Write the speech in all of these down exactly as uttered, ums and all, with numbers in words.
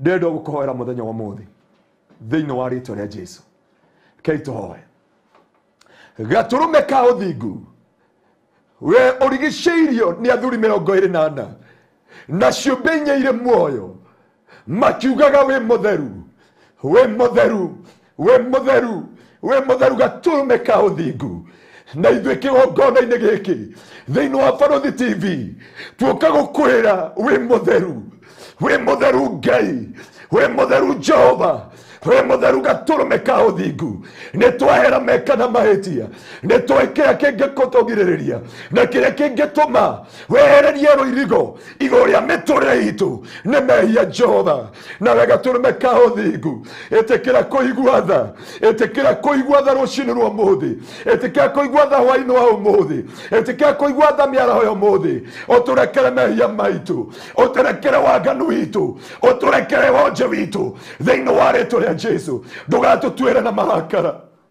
ndendo gukuhoera muthenya wa muthi thiini wa ritwa ria Jesu. Kei tuhoe. Gaturume ka uthingu we urigiceirio ni athuri mirongo iri na ana na ciumbe inya ire muoyo makiugaga we mutheru we mutheru we mutheru we mutheru. Gaturume ka uthingu na ithuĩ kĩgongona-inĩ gĩkĩ thĩinĩ wa Barũthi T V tuoka gũkwĩra we mutheru we mutheru Ngai we mutheru Jehova we mutheru. Gaturume ka uthingu nĩ twahera meka na mahĩtia nĩ twĩkĩra kĩngĩkũtũgirĩrĩria na kĩrĩa kĩngĩtũma wehererie rũirigo igũrũ rĩa mĩtũrĩre itũ nĩ mehia Jehova. Nawe gaturume ka uthingu ĩtĩkĩra kũigua tha ĩtĩkĩra kũigua tha rũcinĩ rwa ũmũthĩ ĩtĩkĩra kũigua tha hwaĩ-inĩ wa ũmũthĩ ĩtĩkĩra kũigua tha mĩaraho ya ũmũthĩ ũtũrekere mehia maitũ ũtũrekere waganu witũ ũtũrekere wonje witũ thĩinĩ wa rĩtwa rĩa Jesu. Ndũgatũtuĩre na marakara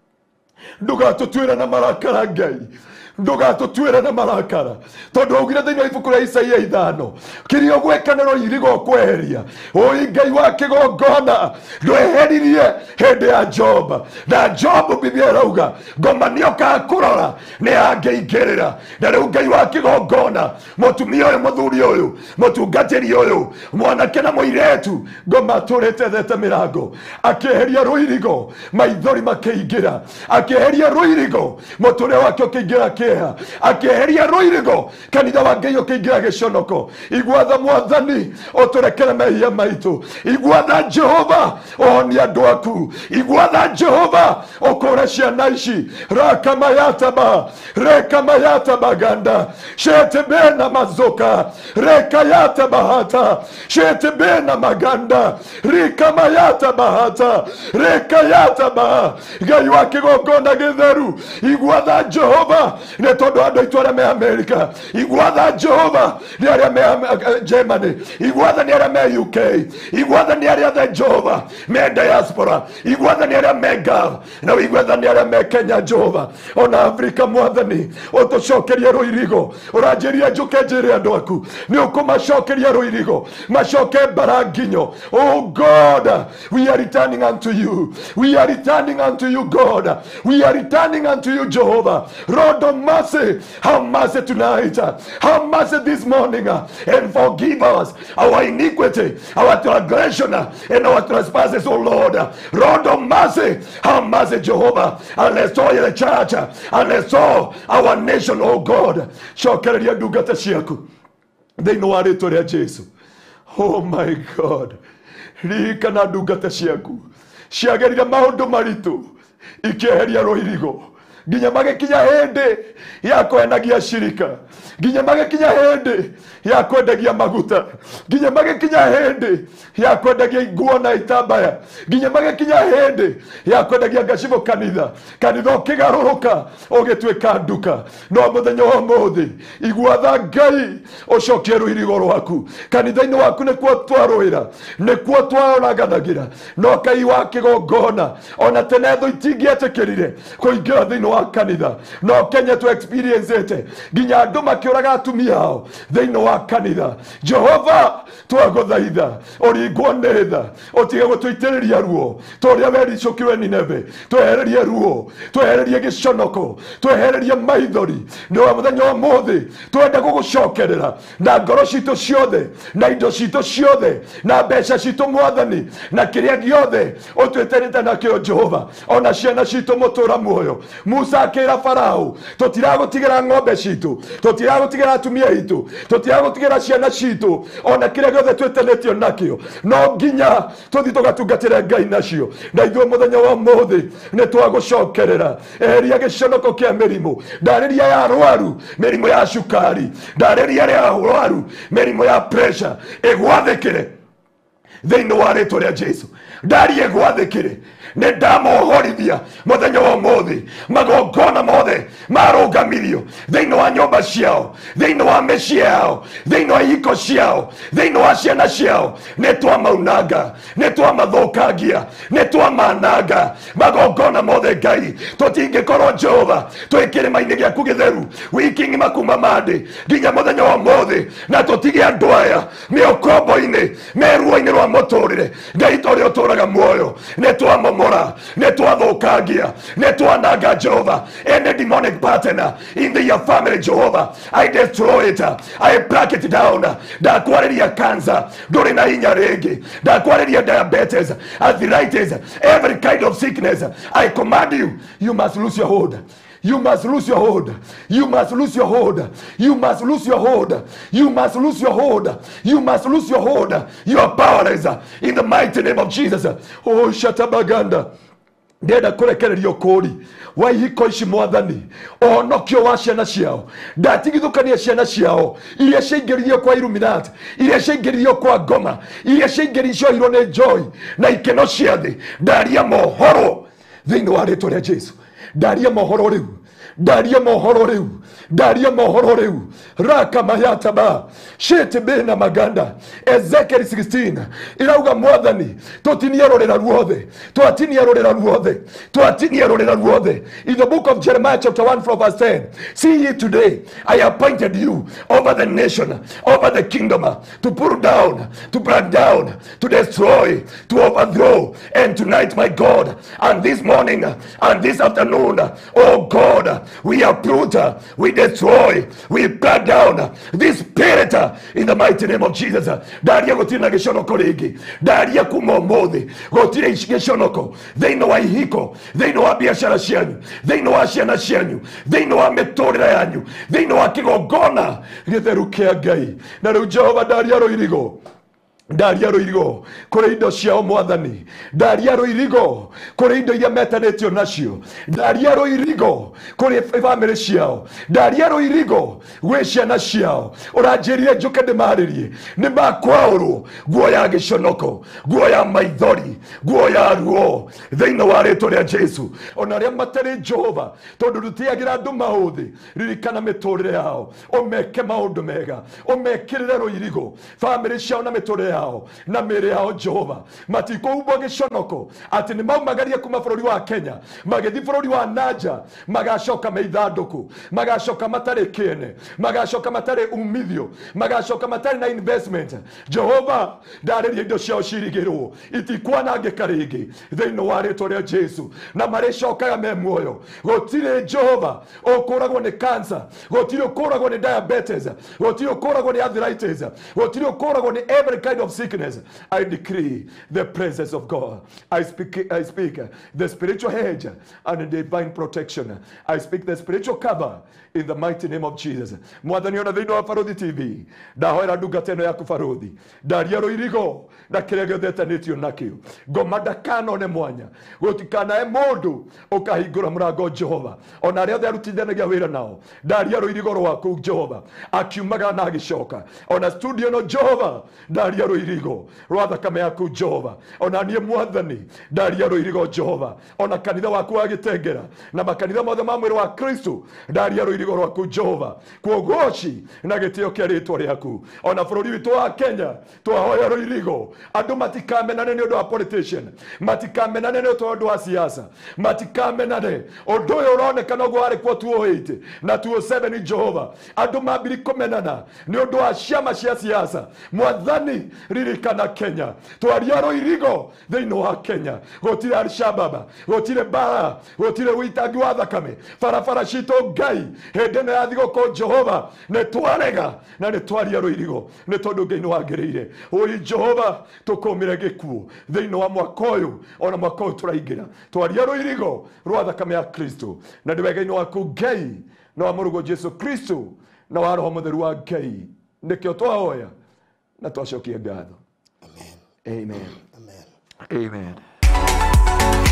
ndũgatũtuĩre na marakara Ngai ndũgatũtuĩre na marakara tondũ augire thĩinĩ wa ibuku rĩa Isaia ithano kĩrĩa ũgwĩkanĩrwo irigo kweheria ũi Ngai wa kĩgongona ndweheririe hĩndĩ ya Job na Job Biblia ĩrauga ngoma nĩokaga kũrora nĩ angĩingĩrĩra na rĩu Ngai wa kĩgongona mũtumia ũyũ mũthuri ũyũ mũtungatĩri ũyũ mwanake na mũirĩtu ngoma tũrĩte thete mĩrango akĩeheria rũirigo maithori makĩingĩra akĩeheria rũirigo mũtũrĩre wake ũkĩingĩra kĩeha akĩeheria rũirigo kanitha wa Ngai ũkĩingĩra gĩconoko. Igwatha Mwathani ũtũrekere mehia maitũ igwatha Jehova ũhonie andũ aku igwatha Jehova ũkũre ciana ici rakamayataba rekamayataba ganda shetebena mazoka rekayataba hata shetebena maganda rikamayataba hata rekayataba. Ngai wa kĩgongona gĩtheru igwatha Jehova nĩ tondũ andũ aitũ arĩa me Amerika igwatha Jehova nĩ arĩa me Germany igwatha nĩ arĩa me U K igwatha nĩ arĩa the Jehova me diaspora igwatha nĩ arĩa me Gulf na igwatha nĩ arĩa me Kenya Jehova ona Afrika Mwathani ũtũcokerie rũirigo ũranjĩria njũke njĩre andũ aku nĩ ũkũmacokeria rũirigo macoke baranginyo. Oh God, we are returning unto you we are returning unto you God we are returning unto you Jehovah. Lord of mercy, have mercy tonight, have mercy this morning, and forgive us our iniquity, our transgression, and our trespasses, oh Lord. Lord of mercy, have mercy, Jehovah, and restore the church, and restore our nation, oh God. Shokereria ndungata ciaku thĩinĩ wa rĩtwa rĩa Jesu. Oh my God, ririkana ndungata ciaku ciagerire maũndũ maritũ ikĩeheria rũirigo nginya magĩkinya hĩndĩ ya kwenagia shirika nginya magĩkinya hĩndĩ ya kwendagia maguta nginya magĩkinya hĩndĩ ya kwendagia nguo na itambaya nginya magĩkinya hĩndĩ ya kwendagia ngacibũ kanitha kanitha ũkĩgarũrũka ũgĩtuĩka nduka. No mũthenya wa ũmũthĩ igwatha Ngai ũcokie rũirigo rwaku kanitha-inĩ waku nĩkuo twarũĩra nĩkuo twaranaganagira no Ngai wa kĩgongona ona tene thũ itingĩetĩkĩrire kũingĩra thĩinĩ wa kanitha no Kenya tu experience ete nginya andũ makĩũraga atumia ao thĩinĩ wa kanitha. Jehova twagũthaitha ũringwo nĩ tha ũtige gũtũitĩrĩria ruo tũrĩa wericũkirwe Nineve twehererie ruo twehererie gĩconoko twehererie maithori nĩ wa mũthenya wa ũmũthĩ twende gũgũcokerera na ngoro citũ ciothe na indo citũ ciothe na mbeca citũ Mwathani na kĩrĩa gĩothe ũtwĩtĩrĩte nakĩo Jehova ona ciana citũ mũtũra muoyo. Musa akĩra Farao tũtiragũtigĩra ng'ombe citũ tũtiragũtigĩra atumia itũ tũtiragũtigĩra ciana citũ ona kĩrĩa gĩothe twĩtanĩtio nakĩo no nginya tũthi tũgatungatĩre Ngai nacio. Na ithuĩ mũthenya wa ũmũthĩ nĩ twagũcokerera eheria gĩconoko kĩa mĩrimũ ndarĩria ya rwaru mĩrimũ ya cukari ndarĩria ya rwaru mĩrimũ ya pressure ĩgwathĩkĩre thĩinĩ wa rĩtwa rĩa Jesu. Ndari ĩgwathĩkĩre nĩ ndamohorithia mũthenya wa ũmũthĩ magongona mothe marũgamirio thĩinĩ wa nyũmba ciao, thĩinĩ wa mĩciĩ yao, thĩinĩ wa ihiko ciao, thĩinĩ wa ciana ciao. Nĩ twamaunanga, nĩ twamathũkangia, nĩ twamananga magongona mothe Ngai. Tũtingĩkorwo Jehova twĩ kĩrĩma-inĩ gĩaku gĩtheru wiki ng'ima kuma mande nginya mũthenya wa ũmũthĩ, na tũtige andũ aya mĩũkombo-inĩ meruo-inĩ rwa mũtũrĩre. Ngai ta ũrĩa ũtũraga muoyo, nĩ twamomora, nĩ twathũkangia, nĩ twananga Jehova. Any demonic partner in the family Jehova, I destroy it, I break it down. Ndakwarĩria cancer, ndũrĩ na hinya rĩngĩ. Ndakwarĩria diabetes, arthritis, every kind of sickness, I command you, you must lose your hold. You must lose your hold. You must lose your hold. You must lose your hold. You must lose your hold. You must lose your hold. You are powerless in the mighty name of Jesus. Oh, shatabaganda. Ndenda kurekererio kũri wa ihiko ici Mwathani, ũhonokio wa ciana ciao. Ndatigithũkania ciana ciao iria ciaingĩririo kwa Illuminati, iria ciaingĩririo kwa ngoma, iria ciaingĩririo nĩ joy na ikeno cia thĩ. Ndaria mohoro thĩinĩ wa rĩĩtwa rĩa Jesu. Ndaria mohoro rĩu, ndaria mohoro rĩu, ndaria mohoro rĩu. Raka mayataba shete bena maganda. Ezekiel sixteen irauga Mwathani tutinie rorera ruothe, twatinie rorera ruothe, twatinie rorera ruothe. In the book of Jeremiah chapter one from verse ten, see ye today I appointed you over the nation, over the kingdom, to pull down, to break down, to destroy, to overthrow. And tonight, my God, and this morning and this afternoon, oh God, we uproot, we destroy, we break down this spirit in the mighty name of Jesus. Daria gotiri na gĩconoko rĩngĩ, daria kuma ũmũthĩ gotiri gĩconoko thĩinĩ wa ihiko, thĩinĩ wa biacara cianyu, thĩinĩ wa ciana cianyu, thĩinĩ wa mĩtũrĩre yanyu, thĩinĩ wa kĩgongona gĩtheru kĩa Ngai. Na rĩu Jehova daria rũirigo, ndaria rũirigo kũrĩ indo ciao Mwathani, ndaria rũirigo kũrĩ indo iria metanĩtio nacio, ndaria rũirigo kũrĩ bamĩrĩ ciao, ndaria rũirigo gwĩ ciana ciao. Ũranjĩrire njũke ndĩmarĩrie, nĩ makwaũrwo nguo ya gĩconoko, nguo ya maithori, nguo ya ruo thĩinĩ wa rĩĩtwa rĩa Jesu. Ona arĩa matarĩ Jehova, tondũ ndũtiagĩra andũ maũthĩ, ririkana mĩtũrĩre yao, ũmeke maũndũ mega, ũmekĩrĩre rũirigo bamĩrĩ ciao na mĩtũrĩre yao na mĩĩrĩ yao Jehova. Matikohumbwo gĩconoko atĩ nĩ maumagaria kuma bũrũri wa Kenya magĩthiĩ bũrũri wa nanja, magacoka meithandũkũ, magacoka matarĩ kĩene, magacoka matarĩ umithio, magacoka matarĩ na investment. Jehova, ndarĩria indo ciao cirigĩrwo itikwanangĩka rĩngĩ thĩinĩ wa rĩĩtwa rĩa Jesu, na marĩcokaga me muoyo. Gũtirĩ Jehova ũkũragwo nĩ cancer, gũtirĩ ũkũragwo nĩ diabetes, gũtirĩ ũkũragwo nĩ arthritis, gũtirĩ ũkũragwo nĩ every kind of sickness. I decree the presence of God. I speak, I speak the spiritual hedge and the divine protection. I speak the spiritual cover in the mighty name of Jesus. Mwathani ona thĩinĩ wa Barũthi T V, ndahoera ndungata ĩno yaku Barũthi, ndaria rũirigo na kĩrĩa gĩothe etanĩtio nakĩo. Ngoma ndakanone mwanya, gũtikanae mũndũ ũkahingũra mũrango Jehova. Ona arĩa othe arutithanagia wĩra nao, ndaria rũirigo rwaku Jehova, akiumaga na agĩcoka. Ona studio no Jehova, ndaria rũirigo rwa thakame yaku Jehova. Ona niĩ Mwathani, ndaria rũirigo Jehova. Ona kanitha waku wa Gĩtengera na makanitha mothe ma mwĩrĩ wa Kristo, ndaria rũirigo rwaku Jehova, kuogoci na gĩtĩo kĩa rĩĩtwa rĩaku. Ona bũrũri witũ wa Kenya twahoya rũirigo, andũ matikamenane nĩ ũndũ wa politician, matikamenane nĩ ũndũ wa siasa, matikamenane ũndũ ũyũ ũronekana ũguo harĩ kwa two oh eight na two oh seven Jehova. Andũ mambiri kũmenana nĩ ũndũ wa ciama cia siasa. Mwathani, ririkana Kenya, twaria rũirigo thĩinĩ wa Kenya. Gũtirĩ Al-Shabab, gũtirĩ mbara, gũtirĩ ũitangi wa thakame barabara citũ Ngai. Hĩndĩ ĩno ya thigũkũ Jehova, nĩ twarega na nĩ twaria rũirigo nĩ tondũ Ngai nĩ wangĩrĩire. Ũi Jehova, tũkũmĩre gĩkuũ thĩinĩ wa mwaka ũyũ, ona mwaka ũyũ tũraingĩra, twaria rũirigo rwa thakame ya Kristo. Na ndĩwega-inĩ waku Ngai na wa mũrũgwo Jesu Kristo na wa Roho Mũtheru wa Ngai, nĩkĩo twahoya na twacokia ngatho. Amen. Amen. Amen. Amen.